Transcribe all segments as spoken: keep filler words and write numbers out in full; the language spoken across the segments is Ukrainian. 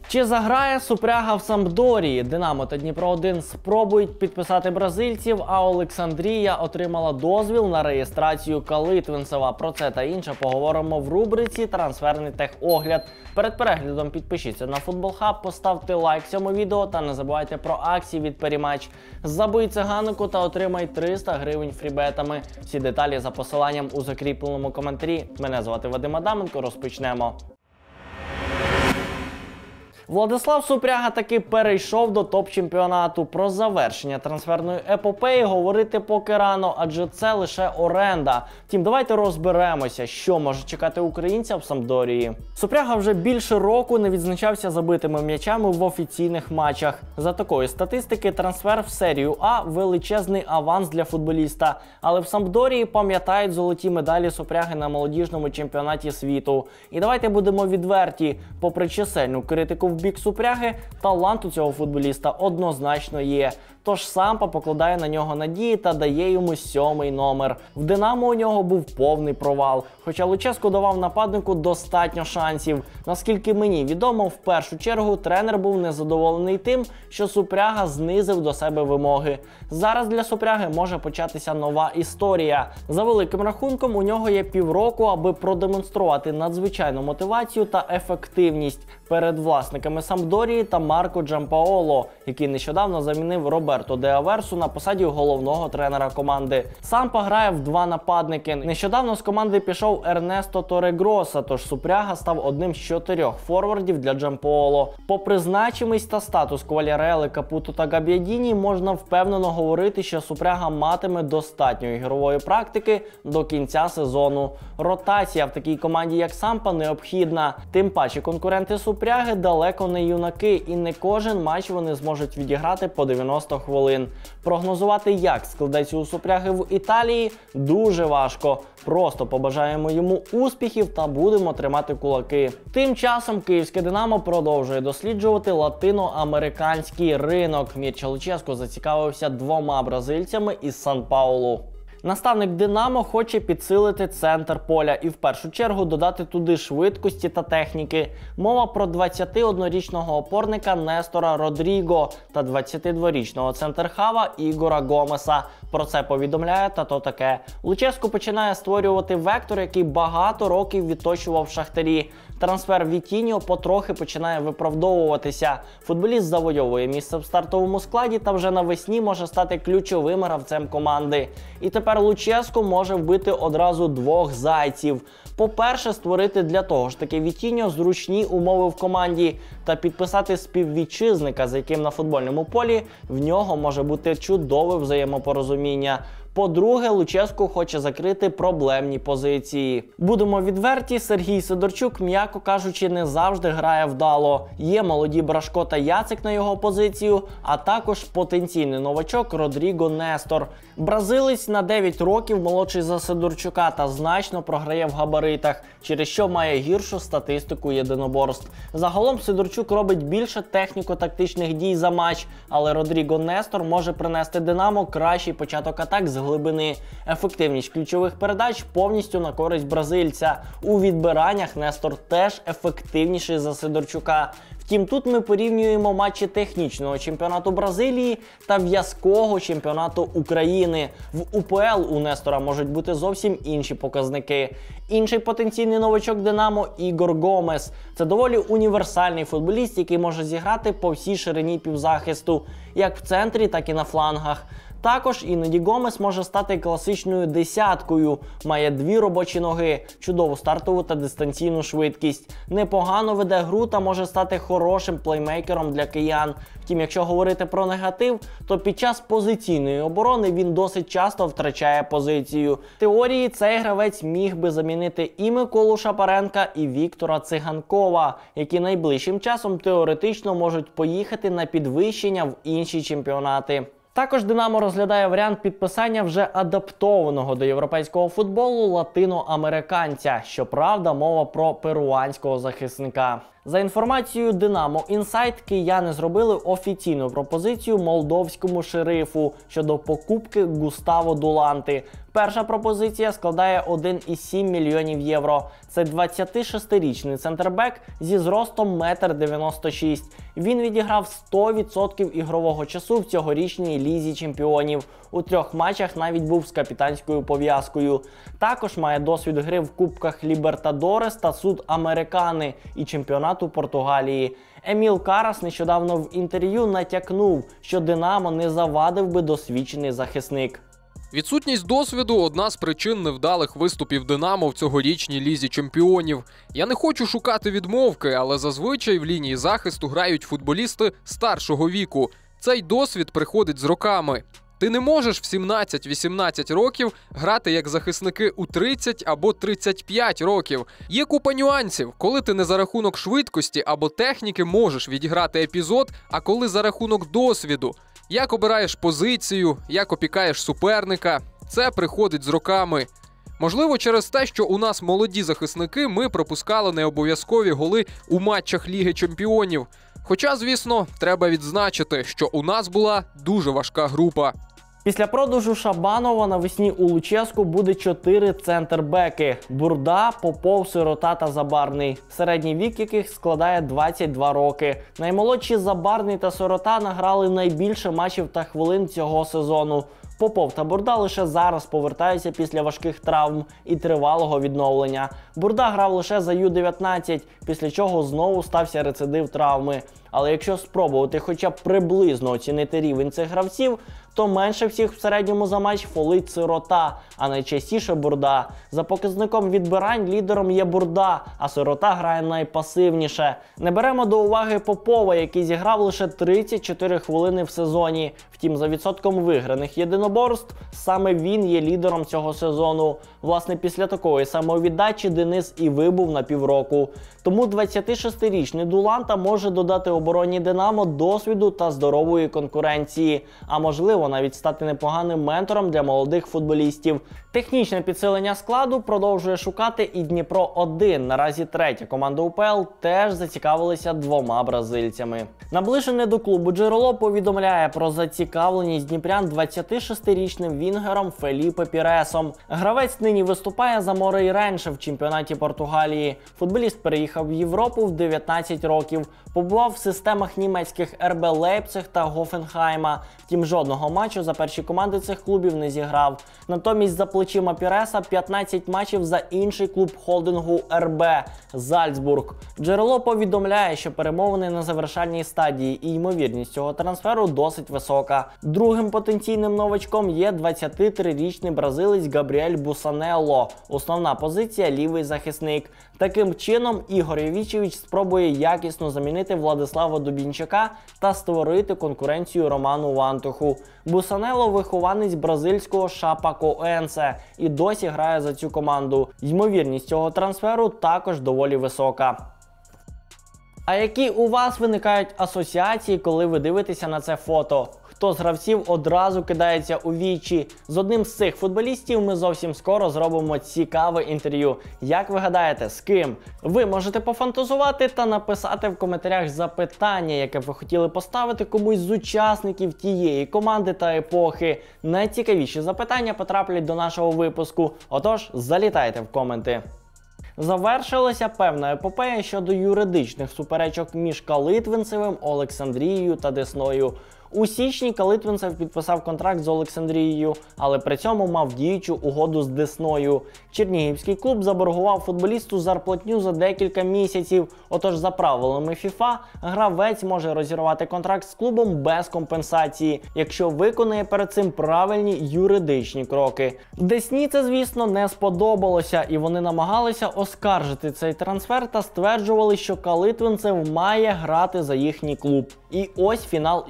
Чи заграє Супряга в Сампдорії? Динамо та Дніпро один спробують підписати бразильців, а Олександрія отримала дозвіл на реєстрацію Калитвинцева. Про це та інше поговоримо в рубриці «Трансферний техогляд». Перед переглядом підпишіться на Футбол Хаб, поставте лайк цьому відео та не забувайте про акції від Періматч. Забий циганику та отримай триста гривень фрібетами. Всі деталі за посиланням у закріпленому коментарі. Мене звати Вадим Адаменко, розпочнемо. Владислав Супряга таки перейшов до топ-чемпіонату. Про завершення трансферної епопеї говорити поки рано, адже це лише оренда. Втім, давайте розберемося, що може чекати українця в Сампдорії. Супряга вже більше року не відзначався забитими м'ячами в офіційних матчах. За такої статистики, трансфер в серію А – величезний аванс для футболіста. Але в Сампдорії пам'ятають золоті медалі Супряги на молодіжному чемпіонаті світу. І давайте будемо відверті, попри чисельну критику в бік Супряги, талант у цього футболіста однозначно є. Тож Сампа покладає на нього надії та дає йому сьомий номер. В Динамо у нього був повний провал, хоча Луческо давав нападнику достатньо шансів. Наскільки мені відомо, в першу чергу тренер був незадоволений тим, що Супряга знизив до себе вимоги. Зараз для Супряги може початися нова історія. За великим рахунком, у нього є півроку, аби продемонструвати надзвичайну мотивацію та ефективність перед власниками Сампдорії та Марко Джампаоло, який нещодавно замінив Роберто де Аверсу на посаді головного тренера команди. Сампа грає в два нападники. Нещодавно з команди пішов Ернесто Торрегроса, тож Супряга став одним з чотирьох форвардів для Джампаоло. Попри значимість та статус Квалярели, Капуто та Габ'ядіні, можна впевнено говорити, що Супряга матиме достатньо ігрової практики до кінця сезону. Ротація в такій команді, як Сампа, необхідна. Тим паче конкуренти Супряги далеко не юнаки, і не кожен матч вони зможуть відіграти по дев'яносто хвилин. Прогнозувати, як складеться у Супряги в Італії, дуже важко. Просто побажаємо йому успіхів та будемо тримати кулаки. Тим часом київське Динамо продовжує досліджувати латиноамериканський ринок. Мірча Луческо зацікавився двома бразильцями із Сан-Паулу. Наставник Динамо хоче підсилити центр поля і в першу чергу додати туди швидкості та техніки. Мова про двадцятиоднорічного опорника Нестора Родріго та двадцятидворічного центрхава Ігора Гомеса. Про це повідомляє та то таке. Луческо починає створювати вектор, який багато років відточував в Шахтарі. Трансфер Вітіньо потрохи починає виправдовуватися. Футболіст завойовує місце в стартовому складі та вже навесні може стати ключовим гравцем команди. І тепер Луческо може вбити одразу двох зайців. По-перше, створити для того ж таки Вітіньо зручні умови в команді та підписати співвітчизника, з яким на футбольному полі в нього може бути чудове взаємопорозуміння. По-друге, Луческо хоче закрити проблемні позиції. Будемо відверті, Сергій Сидорчук, м'яко кажучи, не завжди грає вдало. Є молоді Брашко та Яцик на його позицію, а також потенційний новачок Родріго Нестор. Бразилець на дев'ять років молодший за Сидорчука та значно програє в габаритах, через що має гіршу статистику єдиноборств. Загалом Сидорчук робить більше техніко-тактичних дій за матч, але Родріго Нестор може принести Динамо кращий початок атак з глибини. Ефективність ключових передач повністю на користь бразильця. У відбираннях Нестор теж ефективніший за Сидорчука. Втім, тут ми порівнюємо матчі технічного чемпіонату Бразилії та в'язкого чемпіонату України. В УПЛ у Нестора можуть бути зовсім інші показники. Інший потенційний новачок Динамо – Ігор Гомес. Це доволі універсальний футболіст, який може зіграти по всій ширині півзахисту, як в центрі, так і на флангах. Також іноді Гомес може стати класичною десяткою, має дві робочі ноги, чудову стартову та дистанційну швидкість. Непогано веде гру та може стати хорошим плеймейкером для киян. Втім, якщо говорити про негатив, то під час позиційної оборони він досить часто втрачає позицію. В теорії цей гравець міг би замінити і Миколу Шапаренка, і Віктора Циганкова, які найближчим часом теоретично можуть поїхати на підвищення в інші чемпіонати. Також Динамо розглядає варіант підписання вже адаптованого до європейського футболу латиноамериканця. Щоправда, мова про перуанського захисника. За інформацією Динамо Інсайт, кияни зробили офіційну пропозицію молдовському шерифу щодо покупки Густаво Дуланти. Перша пропозиція складає один цілих сім мільйонів євро. Це двадцятишестирічний центрбек зі зростом метр дев'яносто шість. Він відіграв сто відсотків ігрового часу в цьогорічній Лізі чемпіонів. У трьох матчах навіть був з капітанською пов'язкою. Також має досвід гри в Кубках Лібертадорес та Судамерикани і чемпіонату Португалії. Еміл Карас нещодавно в інтерв'ю натякнув, що Динамо не завадив би досвідчений захисник. Відсутність досвіду – одна з причин невдалих виступів «Динамо» в цьогорічній Лізі чемпіонів. Я не хочу шукати відмовки, але зазвичай в лінії захисту грають футболісти старшого віку. Цей досвід приходить з роками. Ти не можеш в сімнадцять-вісімнадцять років грати як захисники у тридцять або тридцять п'ять років. Є купа нюансів, коли ти не за рахунок швидкості або техніки можеш відіграти епізод, а коли за рахунок досвіду. Як обираєш позицію, як опікаєш суперника – це приходить з роками. Можливо, через те, що у нас молоді захисники, ми пропускали необов'язкові голи у матчах Ліги чемпіонів. Хоча, звісно, треба відзначити, що у нас була дуже важка група. Після продажу Шабанова навесні у Луческу буде чотири центрбеки – Бурда, Попов, Сирота та Забарний, середній вік яких складає двадцять два роки. Наймолодші Забарний та Сирота награли найбільше матчів та хвилин цього сезону. Попов та Бурда лише зараз повертаються після важких травм і тривалого відновлення. Бурда грав лише за ю дев'ятнадцять, після чого знову стався рецидив травми. Але якщо спробувати хоча б приблизно оцінити рівень цих гравців, то менше всіх в середньому за матч фолить Сирота, а найчастіше Бурда. За показником відбирань лідером є Бурда, а Сирота грає найпасивніше. Не беремо до уваги Попова, який зіграв лише тридцять чотири хвилини в сезоні. Втім, за відсотком виграних єдиноборств, саме він є лідером цього сезону. Власне, після такої самовіддачі Денис і вибув на півроку. Тому двадцятишестирічний Дуланта може додати обороні Динамо досвіду та здорової конкуренції, а можливо навіть стати непоганим ментором для молодих футболістів. Технічне підсилення складу продовжує шукати і Дніпро один. Наразі третя команда У Пе Ел теж зацікавилися двома бразильцями. Наближене до клубу джерело повідомляє про зацікавленість дніпрян двадцятишестирічним вінгером Феліпе Піресом. Гравець нині виступає за Морейренше в чемпіонаті Португалії. Футболіст переїхав в Європу в дев'ятнадцять років, побував в системах німецьких Ер Бе Лейпциг та Гофенхайма. Втім, жодного матчу за перші команди цих клубів не зіграв. Натомість за плечима Піреса п'ятнадцять матчів за інший клуб холдингу Ер Бе – Зальцбург. Джерело повідомляє, що перемовини на завершальній стадії і ймовірність цього трансферу досить висока. Другим потенційним новачком є двадцятитрирічний бразилець Габріель Бусанелло. Основна позиція – лівий захисник. Таким чином, Ігор Йовічевич спробує якісно замінити Владислава Дубінчака та створити конкуренцію Роману Вантуху. Бусанелло – вихованець бразильського Шапакоенсе і досі грає за цю команду. Ймовірність цього трансферу також доволі висока. А які у вас виникають асоціації, коли ви дивитеся на це фото? Хто з гравців одразу кидається у вічі? З одним з цих футболістів ми зовсім скоро зробимо цікаве інтерв'ю. Як ви гадаєте, з ким? Ви можете пофантазувати та написати в коментарях запитання, яке б ви хотіли поставити комусь з учасників тієї команди та епохи. Найцікавіші запитання потраплять до нашого випуску, отож залітайте в коменти. Завершилася певна епопея щодо юридичних суперечок між Калитвинцевим, Олександрією та Десною. У січні Калитвинцев підписав контракт з Олександрією, але при цьому мав діючу угоду з Десною. Чернігівський клуб заборгував футболісту зарплатню за декілька місяців, отож за правилами ФІФА гравець може розірвати контракт з клубом без компенсації, якщо виконає перед цим правильні юридичні кроки. Десні це, звісно, не сподобалося, і вони намагалися оскаржити цей трансфер та стверджували, що Калитвинцев має грати за їхній клуб. І ось фінал історії.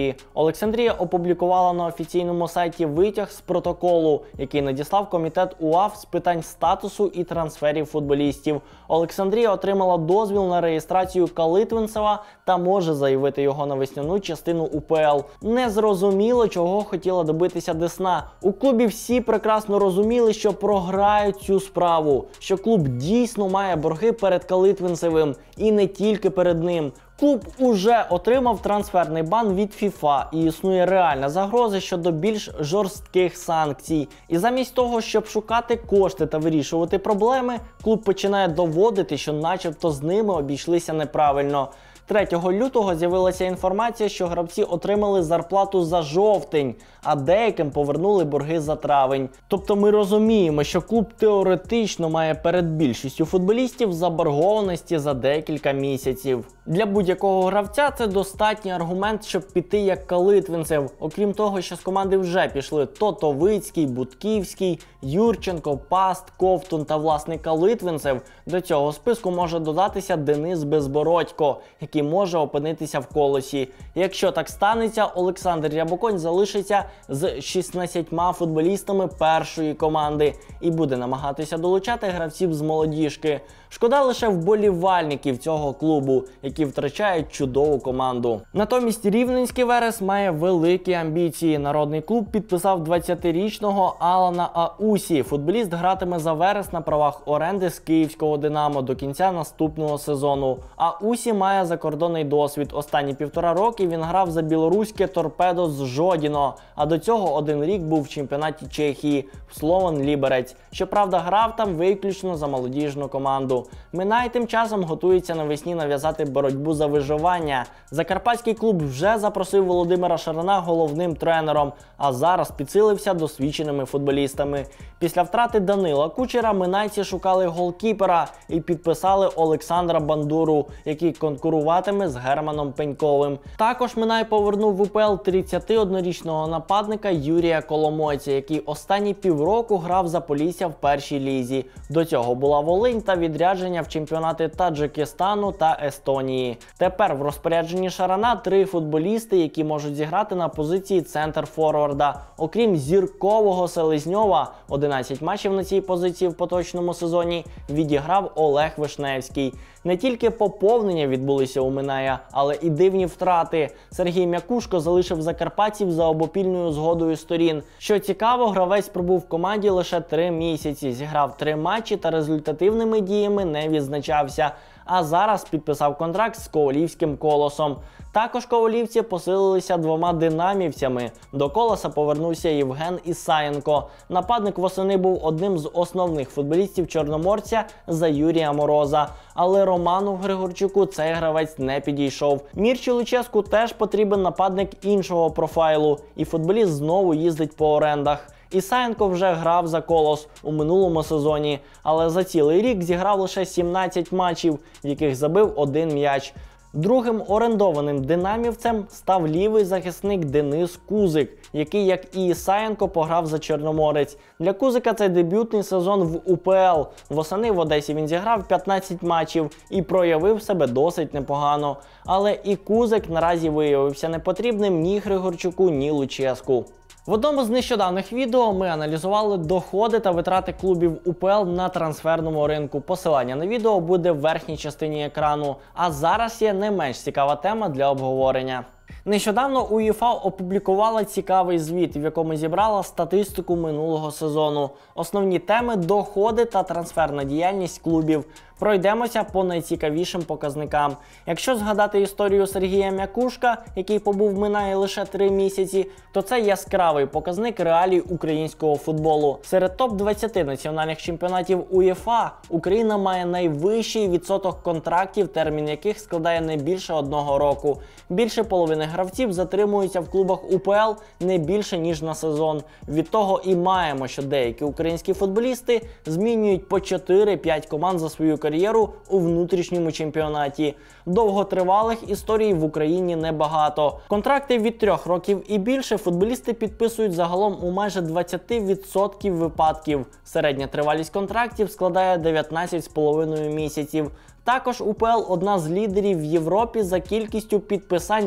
Олександрії. Олександрія опублікувала на офіційному сайті витяг з протоколу, який надіслав комітет УАФ з питань статусу і трансферів футболістів. Олександрія отримала дозвіл на реєстрацію Калитвинцева та може заявити його на весняну частину УПЛ. Незрозуміло, чого хотіла добитися Десна. У клубі всі прекрасно розуміли, що програють цю справу, що клуб дійсно має борги перед Калитвинцевим і не тільки перед ним. Клуб уже отримав трансферний бан від ФІФА і існує реальна загроза щодо більш жорстких санкцій. І замість того, щоб шукати кошти та вирішувати проблеми, клуб починає доводити, що начебто з ними обійшлися неправильно. третього лютого з'явилася інформація, що гравці отримали зарплату за жовтень, а деяким повернули борги за травень. Тобто ми розуміємо, що клуб теоретично має перед більшістю футболістів заборгованості за декілька місяців. Для будь-якого гравця це достатній аргумент, щоб піти як Калитвинцев. Окрім того, що з команди вже пішли Тотовицький, Будківський, Юрченко, Паст, Ковтун та власний Калитвинцев, до цього списку може додатися Денис Безбородько, який може опинитися в колесі. Якщо так станеться, Олександр Рябоконь залишиться з шістнадцятьма футболістами першої команди і буде намагатися долучати гравців з молодіжки. Шкода лише вболівальників цього клубу, які втрачають чудову команду. Натомість Рівненський Верес має великі амбіції. Народний клуб підписав двадцятирічного Алана Аусі. Футболіст гратиме за Верес на правах оренди з київського Динамо до кінця наступного сезону. Аусі має закордонний досвід. Останні півтора роки він грав за білоруське Торпедо з Жодіно, а до цього один рік був в чемпіонаті Чехії в Слован Ліберець. Щоправда, грав там виключно за молодіжну команду. Минай тим часом готується навесні нав'язати боротьбу за виживання. Закарпатський клуб вже запросив Володимира Шарана головним тренером, а зараз підсилився досвідченими футболістами. Після втрати Данила Кучера минайці шукали голкіпера і підписали Олександра Бандуру, який конкуруватиме з Германом Пеньковим. Також Минай повернув в УПЛ тридцятиоднорічного нападника Юрія Коломойця, який останні півроку грав за Полісся в першій лізі. До цього була Волинь та відрядження в чемпіонати Таджикистану та Естонії. Тепер в розпорядженні Шарана три футболісти, які можуть зіграти на позиції центр-форварда. Окрім зіркового Селезньова, одинадцять матчів на цій позиції в поточному сезоні відіграв Олег Вишневський. Не тільки поповнення відбулися у Миная, але і дивні втрати. Сергій Мякушко залишив закарпатців за обопільною згодою сторін. Що цікаво, гравець пробув в команді лише три місяці, зіграв три матчі та результативними діями не відзначався. А зараз підписав контракт з ковалівським Колосом. Також ковалівці посилилися двома динамівцями. До Колоса повернувся Євген Ісаєнко. Нападник восени був одним з основних футболістів Чорноморця за Юрія Мороза. Але Роману Григорчуку цей гравець не підійшов. Мірчі Луческу теж потрібен нападник іншого профайлу. І футболіст знову їздить по орендах. Ісаєнко вже грав за Колос у минулому сезоні, але за цілий рік зіграв лише сімнадцять матчів, в яких забив один м'яч. Другим орендованим динамівцем став лівий захисник Денис Кузик, який, як і Ісаєнко, пограв за Чорноморець. Для Кузика це дебютний сезон в УПЛ. Восени в Одесі він зіграв п'ятнадцять матчів і проявив себе досить непогано. Але і Кузик наразі виявився непотрібним ні Григорчуку, ні Луческу. В одному з нещодавних відео ми аналізували доходи та витрати клубів УПЛ на трансферному ринку. Посилання на відео буде в верхній частині екрану. А зараз є не менш цікава тема для обговорення. Нещодавно УЄФА опублікувала цікавий звіт, в якому зібрала статистику минулого сезону. Основні теми – доходи та трансферна діяльність клубів. Пройдемося по найцікавішим показникам. Якщо згадати історію Сергія Мякушка, який побув в Минаї лише три місяці, то це яскравий показник реалій українського футболу. Серед топ двадцяти національних чемпіонатів УЄФА Україна має найвищий відсоток контрактів, термін яких складає не більше одного року. Більше половини гравців затримуються в клубах УПЛ не більше ніж на сезон. Від того і маємо, що деякі українські футболісти змінюють по чотири-п'ять команд за свою кар'єру у внутрішньому чемпіонаті. Довготривалих історій в Україні небагато. Контракти від трьох років і більше футболісти підписують загалом у майже двадцять відсотків випадків. Середня тривалість контрактів складає дев'ятнадцять з половиною місяців. Також УПЛ одна з лідерів в Європі за кількістю підписань вільних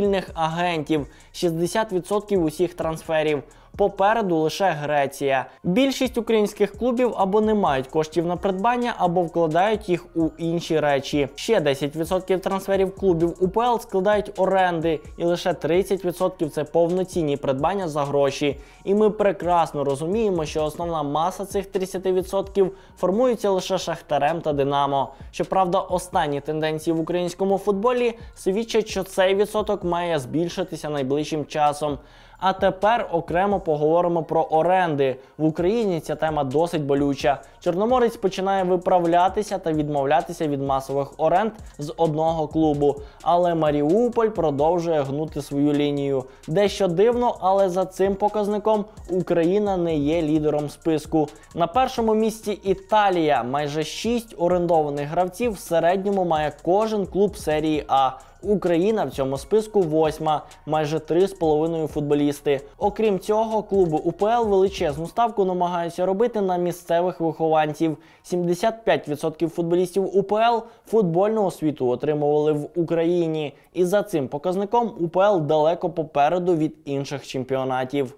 вільних агентів – шістдесят відсотків усіх трансферів. Попереду лише Греція. Більшість українських клубів або не мають коштів на придбання, або вкладають їх у інші речі. Ще десять відсотків трансферів клубів УПЛ складають оренди, і лише тридцять відсотків – це повноцінні придбання за гроші. І ми прекрасно розуміємо, що основна маса цих тридцять відсотків формується лише Шахтарем та Динамо. Щоправда, останні тенденції в українському футболі свідчать, що цей відсоток має збільшитися найближчим часом. А тепер окремо поговоримо про оренди. В Україні ця тема досить болюча. Чорноморець починає виправлятися та відмовлятися від масових оренд з одного клубу. Але Маріуполь продовжує гнути свою лінію. Дещо дивно, але за цим показником Україна не є лідером списку. На першому місці Італія. Майже шість орендованих гравців в середньому має кожен клуб серії А. Україна в цьому списку восьма, майже три з половиною футболісти. Окрім цього, клуби УПЛ величезну ставку намагаються робити на місцевих вихованців. сімдесят п'ять відсотків футболістів УПЛ футбольну освіту отримували в Україні. І за цим показником УПЛ далеко попереду від інших чемпіонатів.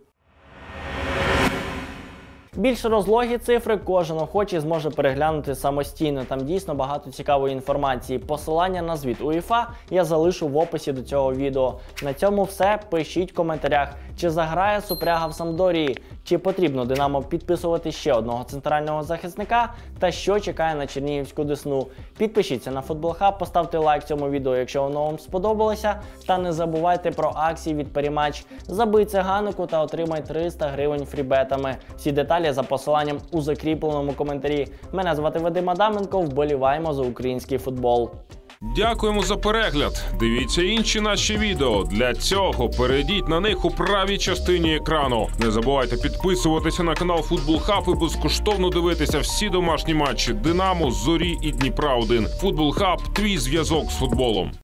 Більш розлогі цифри кожен охочий зможе переглянути самостійно, там дійсно багато цікавої інформації. Посилання на звіт УЄФА я залишу в описі до цього відео. На цьому все, пишіть в коментарях, чи заграє Супряга в Сампдорії, чи потрібно Динамо підписувати ще одного центрального захисника, та що чекає на чернігівську Десну. Підпишіться на Футбол Хаб, поставте лайк цьому відео, якщо воно вам сподобалося, та не забувайте про акції від Періматч. Забий циганику та отримай триста гривень фрібетами. Всі деталі за посиланням у закріпленому коментарі. Мене звати Вадим Адаменко, вболіваємо за український футбол. Дякуємо за перегляд. Дивіться інші наші відео. Для цього перейдіть на них у правій частині екрану. Не забувайте підписуватися на канал Футбол Хаб і безкоштовно дивитися всі домашні матчі Динамо, Зорі і Дніпра один. Футбол Хаб – твій зв'язок з футболом.